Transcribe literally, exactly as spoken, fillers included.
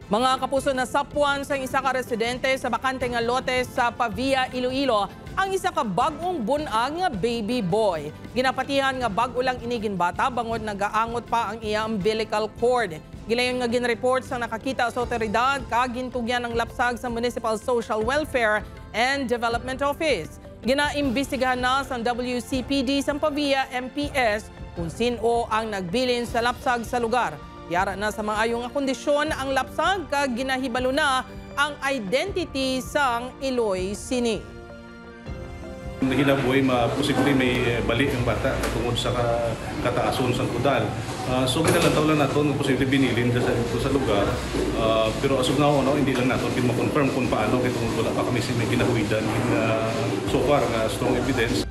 Mga kapuso, na sapuan sa isa ka residente sa bakante nga lote sa Pavia, Iloilo ang isa ka bag-ong bunag nga baby boy. Ginapatihan nga bag-o lang inigin bata bangod nagaangot pa ang iya umbilical cord. Gilayon nga ginreport sa nakakita sa otoridad kagintugyan ng lapsag sa Municipal Social Welfare and Development Office. Ginaimbestigahan na sa W C P D sa Pavia M P S kung sino ang nagbilin sa lapsag sa lugar. Yara na sa maayong kondisyon ang lapsag kag ginahibalo na ang identity sang Iloy Sini. Nahilaboy, posible may balik ang bata tungod sa kataason sa kudal. Uh, so kinalantaw lang natin posible binilin sa, sa lugar. Uh, pero as of now, no, hindi lang natin ma-confirm kung paano kaya wala pa kami may ginahuidan in, uh, so far nga strong evidence.